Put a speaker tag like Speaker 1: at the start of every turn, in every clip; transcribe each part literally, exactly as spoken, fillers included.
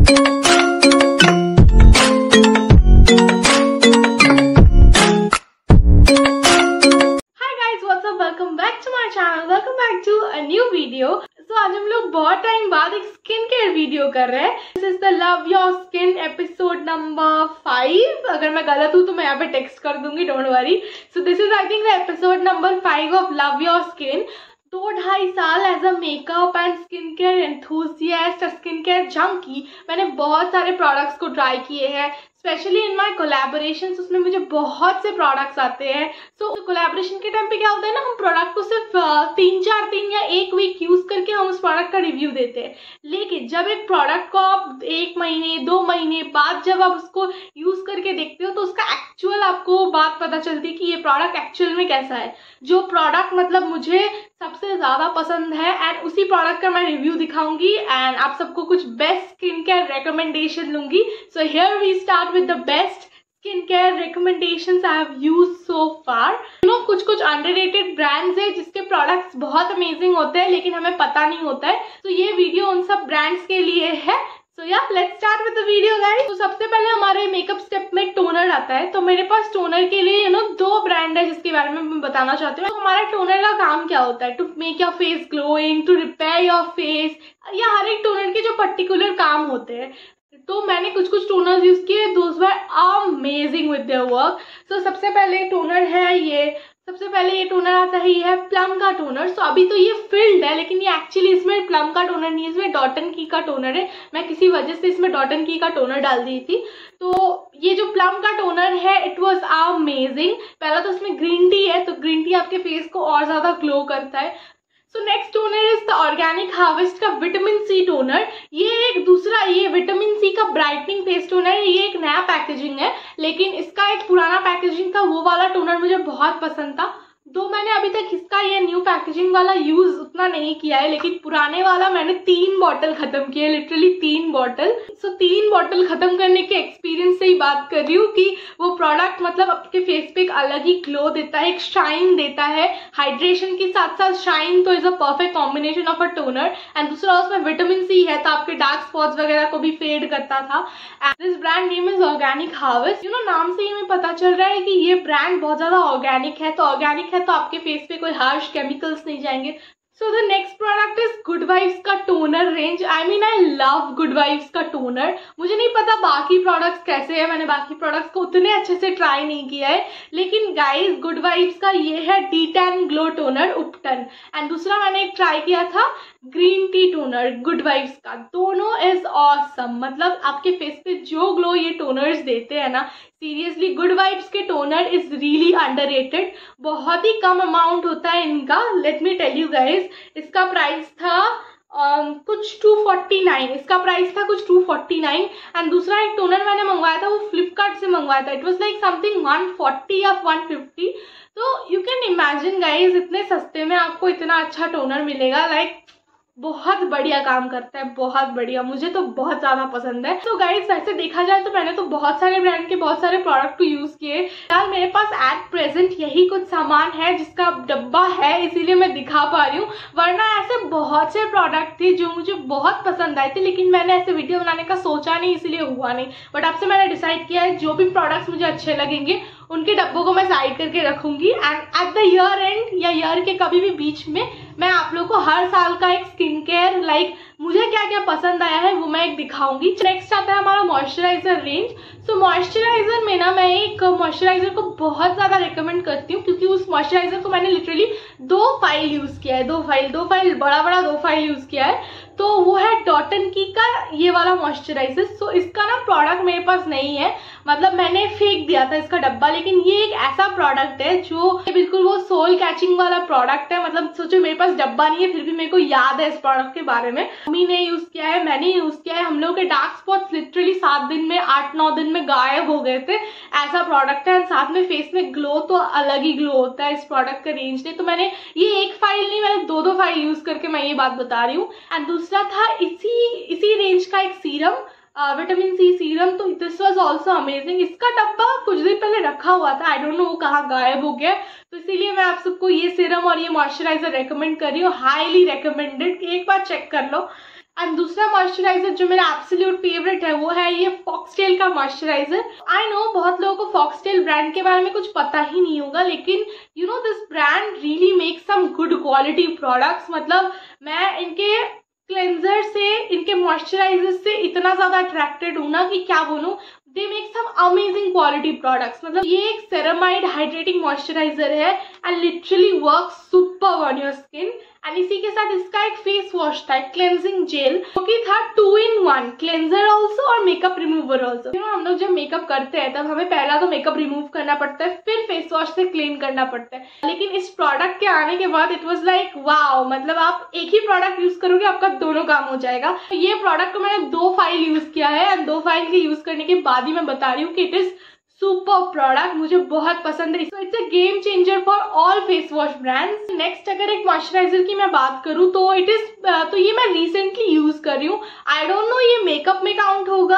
Speaker 1: Welcome back to my channel, welcome back to a new video. So आज हम लोग बहुत टाइम बाद एक स्किन केयर वीडियो कर रहे हैं। This is the love your skin episode number five. अगर मैं गलत हूँ तो मैं यहाँ पे टेक्स्ट कर दूंगी, don't worry. So this is I think the episode number five of love your skin. दो ढाई साल as a makeup and skin care enthusiast, skin care junkie, मैंने बहुत सारे प्रोडक्ट्स को ट्राई किए हैं, स्पेशली इन माई कोलैबोरेशंस। उसमें मुझे बहुत से प्रोडक्ट्स आते हैं। सो so, कोलैबोरेशन के टाइम पे क्या होता है ना, हम प्रोडक्ट को सिर्फ तीन चार दिन या एक वीक यूज करके हम उस प्रोडक्ट का रिव्यू देते हैं। लेकिन जब एक प्रोडक्ट को आप एक महीने दो महीने बाद जब आप उसको यूज करके देखते हो तो उसका एक्चुअल आपको बात पता चलती है कि ये प्रोडक्ट एक्चुअल में कैसा है। जो प्रोडक्ट मतलब मुझे सबसे ज्यादा पसंद है एंड उसी प्रोडक्ट का मैं रिव्यू दिखाऊंगी एंड आप सबको कुछ बेस्ट स्किन केयर रिकमेंडेशन लूंगी। So here we start with the best skincare recommendations I have used so far. You know, कुछ कुछ underrated brands है जिसके products बहुत amazing होते हैं लेकिन हमें पता नहीं होता है। तो so, ये वीडियो उन सब ब्रांड्स के लिए है। So yeah, let's start with the video guys. तो सबसे पहले हमारे मेकअप स्टेप में टोनर आता है। तो मेरे पास टोनर के लिए यू नो दो ब्रांड है जिसके बारे में मैं बताना चाहती हूँ। तो हमारा टोनर का काम क्या होता है? To make your face glowing, to repair your face, या हर एक टोनर के जो पर्टिकुलर काम होते हैं। तो मैंने कुछ कुछ टोनर्स यूज किए, those were amazing with their work. So सबसे पहले टोनर है ये, सबसे पहले ये टोनर आता है, ये है प्लम का टोनर। सो so, अभी तो ये फिल्ड है लेकिन ये एक्चुअली इसमें प्लम का टोनर नहीं है, इसमें डॉट एंड की का टोनर है। मैं किसी वजह से इसमें डॉट एंड की का टोनर डाल दी थी। तो ये जो प्लम का टोनर है इट वाज अमेजिंग। पहला तो इसमें ग्रीन टी है, तो ग्रीन टी आपके फेस को और ज्यादा ग्लो करता है। So next toner is the organic harvest का विटामिन सी टोनर। ये एक दूसरा, ये विटामिन सी का ब्राइटनिंग फेस टोनर है। ये एक नया पैकेजिंग है लेकिन इसका एक पुराना पैकेजिंग था, वो वाला टोनर मुझे बहुत पसंद था। दो मैंने अभी तक इसका ये न्यू पैकेजिंग वाला यूज उतना नहीं किया है लेकिन पुराने वाला मैंने तीन बॉटल खत्म किए, लिटरली तीन बॉटल। सो so, तीन बॉटल खत्म करने के एक्सपीरियंस से ही बात कर रही हूँ कि वो प्रोडक्ट मतलब आपके फेस पे एक अलग ही ग्लो देता है, एक शाइन देता है। हाइड्रेशन के साथ साथ शाइन तो is a perfect combination of a toner. And दूसरा उसमें विटामिन सी है तो आपके डार्क स्पॉट्स वगैरह को भी फेड करता था। And this brand name is organic harvest. You know, नाम से ही हमें पता चल रहा है कि ये ब्रांड बहुत ज्यादा ऑर्गेनिक है। तो ऑर्गेनिक है तो आपके फेस पे कोई हार्श केमिकल्स नहीं जाएंगे। So the next product is good vibes का toner range. I mean I love good vibes का टोनर। मुझे नहीं पता बाकी प्रोडक्ट्स कैसे हैं, मैंने बाकी प्रोडक्ट्स को उतने अच्छे से ट्राई नहीं किया है, लेकिन गाइस गुड वाइब्स का ये है de tan glow toner ubtan. And दूसरा मैंने एक ट्राई किया था green tea toner good vibes का। दोनों इज ऑसम। मतलब आपके फेस पे जो ग्लो ये टोनर्स देते हैं ना, सीरियसली गुड वाइब्स के टोनर इज रियली अंडररेटेड। बहुत ही कम अमाउंट होता है इनका। Let me tell you guys, इसका प्राइस था um, कुछ टू फोर्टी नाइन। इसका प्राइस था कुछ टू फोर्टी नाइन। एंड दूसरा एक टोनर मैंने मंगवाया था, वो फ्लिपकार्ट से मंगवाया था। It was like something one forty या वन फिफ्टी। तो यू कैन इमेजिन गाइज, इतने सस्ते में आपको इतना अच्छा टोनर मिलेगा। लाइक बहुत बढ़िया काम करता है, बहुत बढ़िया। मुझे तो बहुत ज्यादा पसंद है। तो गाइस वैसे देखा जाए तो मैंने तो बहुत सारे ब्रांड के बहुत सारे प्रोडक्ट को यूज किए। यार मेरे पास एट प्रेजेंट यही कुछ सामान है जिसका डब्बा है, इसीलिए मैं दिखा पा रही हूँ। वरना ऐसे बहुत से प्रोडक्ट थे जो मुझे बहुत पसंद आए थे लेकिन मैंने ऐसे वीडियो बनाने का सोचा नहीं, इसीलिए हुआ नहीं। बट अब से मैंने डिसाइड किया है जो भी प्रोडक्ट्स मुझे अच्छे लगेंगे उनके डब्बों को मैं साइड करके रखूंगी। And at the year end या ईयर के कभी भी बीच में मैं आप लोगों को हर साल का एक स्किन केयर लाइक मुझे क्या क्या पसंद आया है वो मैं एक दिखाऊंगी। नेक्स्ट आता है हमारा मॉइस्चराइजर रेंज। सो मॉइस्चराइजर में ना मैं एक मॉइस्चराइजर को बहुत ज्यादा रिकमेंड करती हूँ क्योंकि उस मॉइस्चराइजर को मैंने लिटरली दो फाइल यूज किया है, दो फाइल दो फाइल बड़ा बड़ा दो फाइल यूज किया है। तो वो है डॉट एंड की का ये वाला मॉइस्चराइजर। सो इसका ना प्रोडक्ट मेरे पास नहीं है, मतलब मैंने फेंक दिया था इसका डब्बा। लेकिन ये एक ऐसा प्रोडक्ट है जो बिल्कुल वो सोल कैचिंग वाला प्रोडक्ट है। मतलब सोचो मेरे पास डब्बा नहीं है फिर भी मेरे को याद है इस प्रोडक्ट के बारे में। मम्मी ने यूज किया है, मैंने यूज किया है। हम लोग के डार्क स्पॉट्स लिटरली सात दिन में आठ नौ दिन में गायब हो गए थे। ऐसा प्रोडक्ट है। साथ में फेस में ग्लो तो अलग ही ग्लो होता है इस प्रोडक्ट का रेंज ने। तो मैंने ये एक फाइल नहीं, मैंने दो दो फाइल यूज करके मैं ये बात बता रही हूँ। एंड दूसरा था इसी इसी रेंज का एक सीरम, विटामिन सी सीरम। तो दिस वाज आल्सो अमेजिंग। इसका डब्बा कुछ दिन पहले रखा हुआ था, आई डोंट नो वो कहाँ गायब हो गया। तो इसीलिए मैं आप सबको ये सीरम और ये मॉइस्चराइजर रेकमेंड कर रही हूँ। हाईली रेकमेंडेड, एक बार चेक कर लो। एंड दूसरा मॉइस्चराइजर जो मेरा एब्सोल्यूट फेवरेट है वो है ये फॉक्सटेल का मॉइस्चराइजर। आई नो बहुत लोगों को फॉक्सटेल ब्रांड के बारे में कुछ पता ही नहीं होगा, लेकिन you know this brand really make some good quality products. मतलब मैं इनके क्लेंजर से, इनके मॉइस्चराइजर से इतना ज्यादा अट्रैक्टेड हूं ना कि क्या बोलूं। They make some amazing quality products. मतलब ये एक सेरामाइड हाइड्रेटिंग मॉइस्चराइजर है and literally works super on your skin. And इसी के साथ इसका एक फेस वॉश था, क्लेंजिंग जेल, जो कि था two in one, cleanser also और makeup remover also. You know हम लोग जब मेकअप करते हैं तब हमें पहला तो मेकअप रिमूव करना पड़ता है, फिर फेस वॉश से क्लीन करना पड़ता है। लेकिन इस प्रोडक्ट के आने के बाद इट वॉज लाइक वाओ, मतलब आप एक ही प्रोडक्ट यूज करोगे आपका दोनों काम हो जाएगा। ये प्रोडक्ट को मैंने दो फाइल यूज किया है एंड दो फाइल के यूज करने के बाद ही मैं बता रही हूँ कि इट इज सुपर प्रोडक्ट, मुझे बहुत पसंद है। It's a game changer for all face wash brands. Next अगर एक मॉइस्चराइजर की मैं बात करूँ तो इट इज तो ये मैं रिसेंटली यूज कर रही हूँ। आई डोंट नो ये मेकअप में काउंट होगा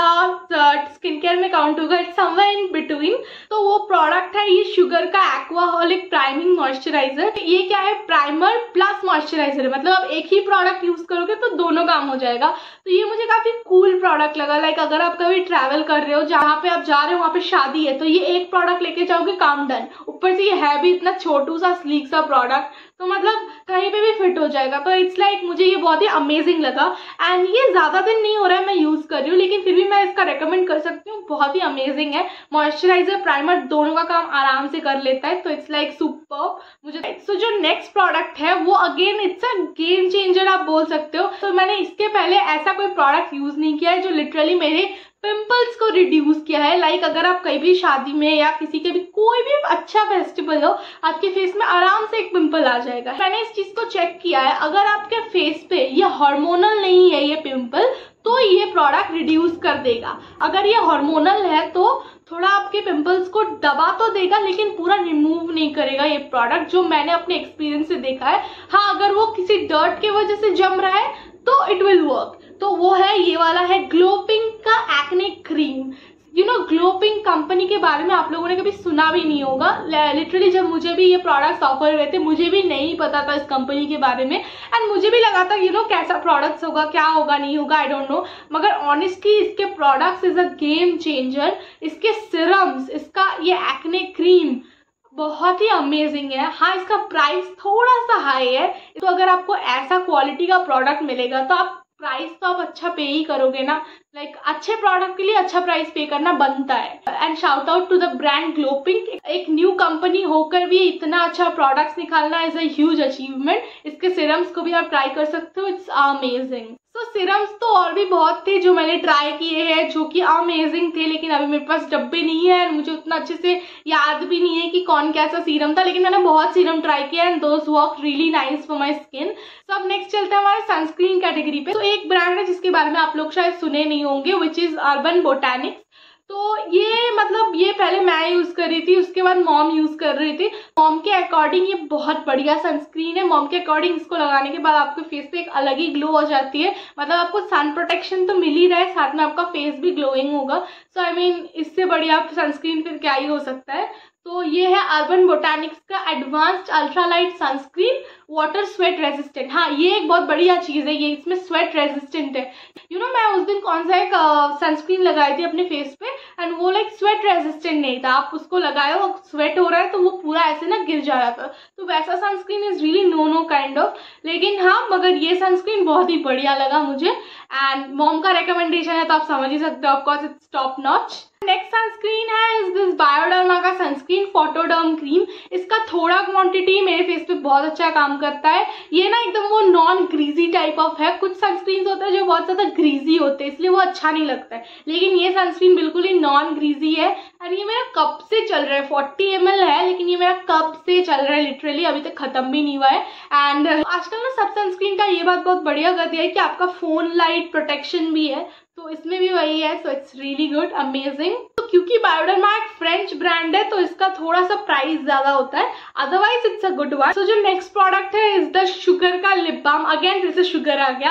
Speaker 1: या स्किन केयर में काउंट होगा, इट्स समवेयर इन बिटवीन। तो वो प्रोडक्ट है ये शुगर का एक्वाहॉलिक प्राइमिंग मॉइस्चराइजर। ये क्या है, प्राइमर प्लस मॉइस्चराइजर है, मतलब आप एक ही प्रोडक्ट यूज करोगे तो दोनों काम हो जाएगा। तो ये मुझे काफी कूल प्रोडक्ट लगा। लाइक अगर आप कभी ट्रैवल कर रहे हो, जहाँ पे आप जा रहे हो वहाँ पे शादी है, तो ये एक प्रोडक्ट लेके जाओगे, काम डन। ऊपर से ये है भी इतना छोटू सा स्लीक सा प्रोडक्ट, तो मतलब कहीं पे भी फिट हो जाएगा। तो इट्स लाइक like, मुझे ये बहुत ही अमेजिंग लगा। एंड ये ज्यादा दिन नहीं हो रहा है मैं यूज कर रही हूँ, लेकिन फिर भी मैं इसका रेकमेंड कर सकती हूँ, बहुत ही अमेजिंग है। मॉइस्चराइजर प्राइमर दोनों का काम आराम से कर लेता है, तो इट्स लाइक सुपर मुझे। सो so, जो नेक्स्ट प्रोडक्ट है वो again it's a game changer आप बोल सकते हो। तो मैंने इसके पहले ऐसा कोई प्रोडक्ट यूज नहीं किया है जो लिटरली मेरे पिंपल्स को रिड्यूस किया है। लाइक like, अगर आप कहीं भी शादी में या किसी के भी कोई भी अच्छा फेस्टिवल हो, आपके फेस में आराम से एक पिंपल आ जाएगा। मैंने इस चीज को चेक किया है, अगर आपके फेस पे ये हार्मोनल नहीं है ये पिंपल, तो ये प्रोडक्ट रिड्यूस कर देगा। अगर ये हार्मोनल है तो थोड़ा आपके पिंपल्स को दबा तो देगा, लेकिन पूरा रिमूव नहीं करेगा ये प्रोडक्ट, जो मैंने अपने एक्सपीरियंस से देखा है। हाँ, अगर वो किसी डर्ट की वजह से जम रहा है तो इट विल वर्क। तो वो है, ये वाला है ग्लोपिंग का एक्ने क्रीम। यू नो ग्लोपिंग कंपनी के बारे में आप लोगों ने कभी सुना भी नहीं होगा। लिटरली जब मुझे भी ये प्रोडक्ट्स ऑफर हुए थे, मुझे भी नहीं पता था इस कंपनी के बारे में, एंड मुझे भी लगा था यू नो कैसा प्रोडक्ट्स होगा, क्या होगा नहीं होगा, आई डोंट नो। मगर ऑनेस्टली इसके products is a game changer. इसके सिरम्स, इसका ये एक्ने क्रीम बहुत ही अमेजिंग है। हाँ, इसका प्राइस थोड़ा सा हाई है, तो अगर आपको ऐसा क्वालिटी का प्रोडक्ट मिलेगा तो आप प्राइस तो आप अच्छा पे ही करोगे ना। लाइक like, अच्छे प्रोडक्ट के लिए अच्छा प्राइस पे करना बनता है। And shout out to the brand ग्लोपिंग। एक न्यू कंपनी होकर भी इतना अच्छा प्रोडक्ट्स निकालना इज अ ह्यूज अचीवमेंट। इसके सिरम्स को भी आप ट्राई कर सकते हो, इट्स अमेजिंग। तो सिरम्स तो और भी बहुत थे जो मैंने ट्राई किए हैं जो कि अमेजिंग थे, लेकिन अभी मेरे पास डब्बे नहीं है एंड मुझे उतना अच्छे से याद भी नहीं है कि कौन कैसा सीरम था, लेकिन मैंने बहुत सीरम ट्राई किया and those work really nice for my skin. So अब नेक्स्ट चलते हैं हमारे सनस्क्रीन कैटेगरी पे। तो एक ब्रांड है जिसके बारे में आप लोग शायद सुने नहीं होंगे, विच इज अर्बन बोटैनिक्स। तो ये मतलब ये पहले मैं यूज कर रही थी, उसके बाद मॉम यूज कर रही थी। मॉम के अकॉर्डिंग ये बहुत बढ़िया सनस्क्रीन है। मॉम के अकॉर्डिंग इसको लगाने के बाद आपके फेस पे एक अलग ही ग्लो आ जाती है। मतलब आपको सन प्रोटेक्शन तो मिल ही रहा है, साथ में आपका फेस भी ग्लोइंग होगा। सो आई मीन इससे बढ़िया सनस्क्रीन फिर क्या ही हो सकता है। तो ये है अर्बन बोटैनिक्स का advanced ultralight sunscreen, water sweat resistant. हाँ, ये एक बहुत बढ़िया चीज है, ये इसमें स्वेट रेजिस्टेंट है। यू नो मैं उस दिन कौन सा एक सनस्क्रीन लगाई थी अपने फेस पे एंड वो लाइक स्वेट रेजिस्टेंट नहीं था। आप उसको लगाए हो, स्वेट हो रहा है तो वो पूरा ऐसे ना गिर जा रहा था। तो वैसा sunscreen is really no no kind of. लेकिन हाँ, मगर ये सनस्क्रीन बहुत ही बढ़िया लगा मुझे एंड मॉम का रिकमेंडेशन है तो आप समझ ही सकते हो, of course it's top notch. Next sunscreen है इज दिस बायोडर्मा का सनस्क्रीन फोटोडर्म क्रीम। इसका थोड़ा क्वांटिटी मेरे फेस पे बहुत अच्छा काम करता है। ये ना एकदम वो नॉन ग्रीजी टाइप ऑफ है। कुछ सनस्क्रीन होते हैं जो बहुत ज्यादा ग्रीजी होते हैं, इसलिए वो अच्छा नहीं लगता है, लेकिन ये सनस्क्रीन बिल्कुल ही नॉन ग्रीजी है। एंड ये मेरा कब से चल रहा है, फोर्टी एम एल है, लेकिन ये मेरा कब से चल रहा है, लिटरली अभी तक खत्म भी नहीं हुआ है। एंड आजकल ना सब सनस्क्रीन का ये बात बहुत बढ़िया कर दिया है कि आपका फोन लाइट प्रोटेक्शन भी है, तो इसमें भी वही है। So it's really good, amazing. तो क्योंकि बायोडर्मा एक फ्रेंच ब्रांड है तो इसका थोड़ा सा प्राइस ज्यादा होता है, otherwise it's a good one. So जो नेक्स्ट प्रोडक्ट है इज द शुगर का लिप बाम। अगेन जैसे शुगर आ गया,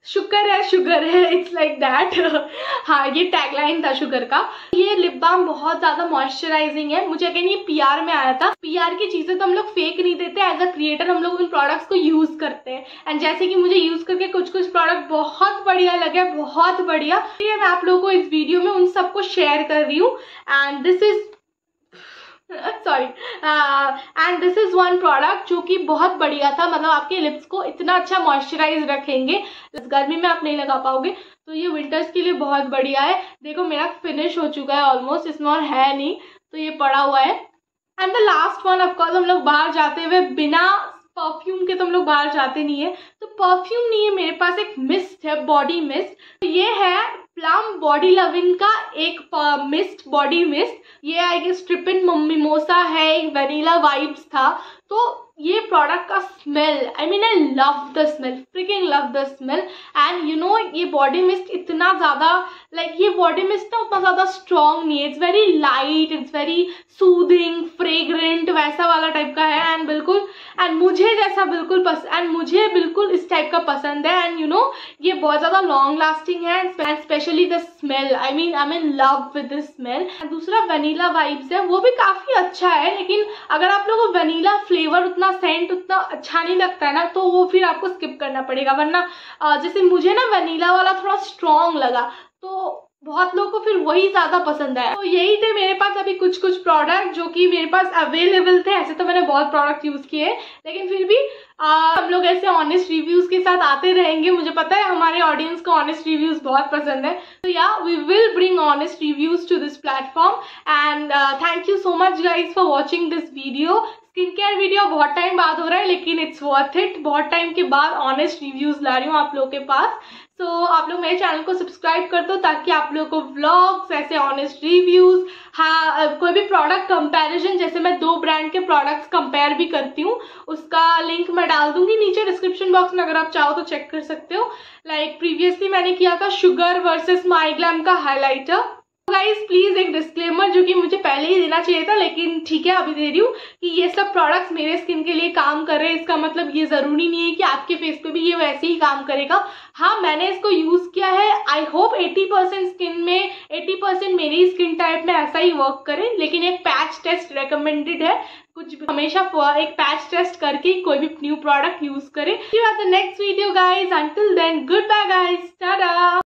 Speaker 1: शुगर है शुगर है, इट्स लाइक दैट। हाँ, ये टैगलाइन था शुगर का। ये लिप बाम बहुत ज्यादा मॉइस्चराइजिंग है। मुझे अगेन ये पीआर में आया था। पीआर की चीजें तो हम लोग फेक नहीं देते, एज अ क्रिएटर हम लोग उन प्रोडक्ट्स को यूज करते हैं। एंड जैसे कि मुझे यूज करके कुछ कुछ प्रोडक्ट बहुत बढ़िया लगे, बहुत बढ़िया, इसलिए मैं आप लोगों को इस वीडियो में उन सबको शेयर कर रही हूँ। And this is sorry and this is one product जो कि बहुत बढ़िया था। मतलब आपके लिप्स को इतना अच्छा मॉइस्चराइज रखेंगे, इस गर्मी में आप नहीं लगा पाओगे, तो ये विंटर्स के लिए बहुत बढ़िया है। देखो मेरा फिनिश हो चुका है ऑलमोस्ट, इसमें और है नहीं, तो ये पड़ा हुआ है। And the last one, of course हम लोग बाहर जाते हुए बिना परफ्यूम के तो हम लोग बाहर जाते नहीं है, तो परफ्यूम नहीं है मेरे पास, एक मिस्ट है, बॉडी मिस्ट। तो ये है प्लम बॉडी लविन का एक मिस्ट, बॉडी मिस्ट। ये आई गेस ट्रिपिन मिमोसा है, एक वनीला वाइब्स था। तो ये प्रोडक्ट का smell, I mean I love the smell, freaking love the smell. And you know ये बॉडी मिस्ट इतना ज़्यादा, लाइक like, ये बॉडी मिस्ट ना उतना ज़्यादा स्ट्रॉन्ग नहीं है, it's very light, it's very soothing, fragrant, वैसा वाला टाइप का है। एंड बिल्कुल एंड मुझे जैसा बिल्कुल पसंद, एंड मुझे बिल्कुल इस टाइप का पसंद है। एंड यू नो ये बहुत ज़्यादा लॉन्ग लास्टिंग है, and specially the smell, I mean I mean love with the smell. दूसरा वनीला वाइब्स है, वो भी काफ़ी अच्छा है, लेकिन अगर आप लोगों को वनीला फ्लेवर उतना सेंट उतना अच्छा नहीं लगता है ना, तो वो फिर आपको स्किप करना पड़ेगा। वरना जैसे मुझे ना वनीला वाला थोड़ा स्ट्रॉन्ग लगा, तो बहुत लोगों को फिर वही ज्यादा पसंद आया। तो यही थे मेरे पास अभी कुछ कुछ प्रोडक्ट जो कि मेरे पास अवेलेबल थे। ऐसे तो मैंने बहुत प्रोडक्ट यूज किए, लेकिन फिर भी आ, हम लोग ऐसे ऑनेस्ट रिव्यूज के साथ आते रहेंगे। मुझे पता है हमारे ऑडियंस को ऑनेस्ट रिव्यूज बहुत पसंद है, तो yeah we will bring honest reviews to this platform. And thank you so much guys for watching this video. Skin care video बहुत टाइम बाद हो रहा है, लेकिन इट्स वर्थ इट। बहुत टाइम के बाद ऑनेस्ट रिव्यूज ला रही हूँ आप लोगों के पास। सो so, आप लोग मेरे चैनल को सब्सक्राइब कर दो, ताकि आप लोगों को व्लॉग्स, ऐसे ऑनेस्ट रिव्यूज, हाँ कोई भी प्रोडक्ट कंपैरिजन, जैसे मैं दो ब्रांड के प्रोडक्ट्स कंपेयर भी करती हूँ, उसका लिंक मैं डाल दूंगी नीचे डिस्क्रिप्शन बॉक्स में, अगर आप चाहो तो चेक कर सकते हो। लाइक प्रीवियसली मैंने किया था शुगर वर्सेस माईग्लैम का हाइलाइटर। गाइज प्लीज एक डिस्क्लेमर जो कि मुझे पहले ही देना चाहिए था, लेकिन ठीक है अभी दे रही हूँ, कि ये सब प्रोडक्ट्स मेरे स्किन के लिए काम कर रहे हैं, इसका मतलब ये जरूरी नहीं है कि आपके फेस पे भी ये वैसे ही काम करेगा। हाँ मैंने इसको यूज किया है, I hope eighty percent skin में, एटी परसेंट मेरी स्किन टाइप में ऐसा ही वर्क करे, लेकिन एक पैच टेस्ट रिकमेंडेड है। कुछ हमेशा एक पैच टेस्ट करके कोई भी न्यू प्रोडक्ट यूज करे। Next video guys, until then good bye guys, Tata.